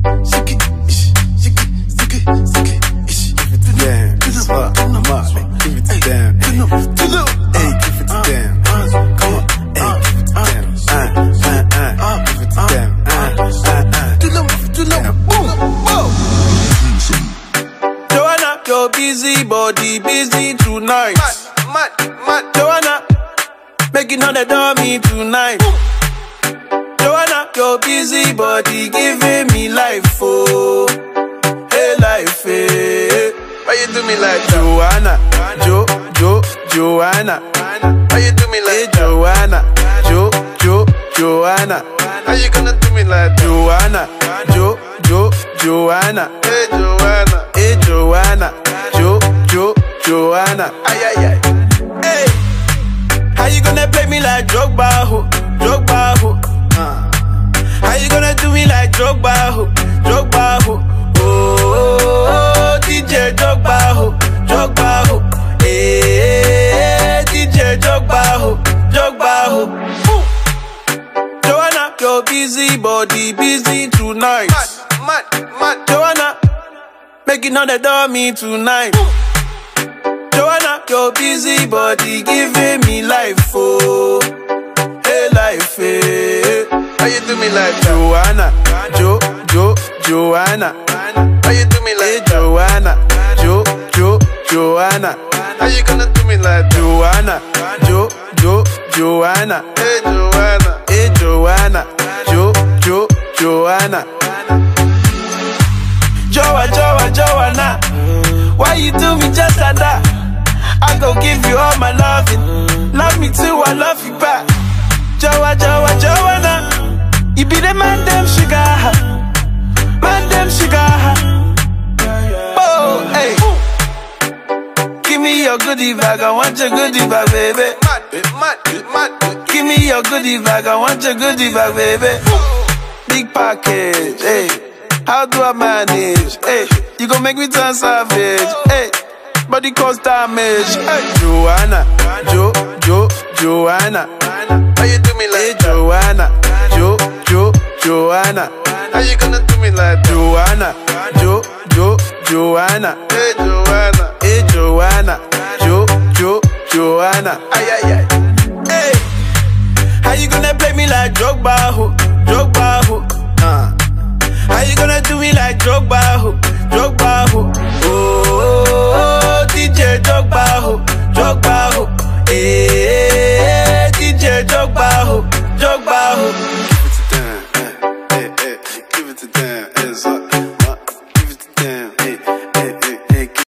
shake it, shake it, shake it, shake it. Give it to them, smart, give it to them. Hey, give it to them. Come on, hey, give it to them. Give it to them. To them, boom, boom. Joanna, your busy body, busy tonight. Mad. Joanna, making all the dummy tonight. Joanna, your busy body giving me life, oh, hey life, hey. Why you do me like Joanna, Joanna? Why you do me like Joanna, Joanna? How you gonna do me like Joanna, Joanna? Hey Joanna, Joanna? Ay. Hey, how you gonna play me like Drogba, ho? How you gonna do me like Drogba, ho? Oh, DJ Drogba, ho. Hey, DJ Drogba, ho. Joanna, your busy body, busy tonight. Mad. Joanna, making all the dummy tonight. Joanna, your busy body giving me life, oh, hey life, hey. How you do me like Joanna, Joanna? How you do me like Joanna, Joanna? How you gonna do me like Joanna, Joanna? Hey Joanna, Joanna? Joanna, why you do me just like that? I gon' give you all my loving. Love me too, I love you back. Joanna, you be the man, them sugar. Oh, hey. Give me your goodie bag, I want your goodie bag, baby. Mad. Give me your goodie bag, I want your goodie bag, baby. Big package, hey. How do I manage? Hey, you gon' make me turn savage. Hey, body cause damage. Hey, Joanna, Joanna. How you do me like Joanna, Joanna? How you gonna do me like Joanna, Joanna? Hey Joanna, Joanna? Ay. Hey, how you gonna play me like Drogba, ho?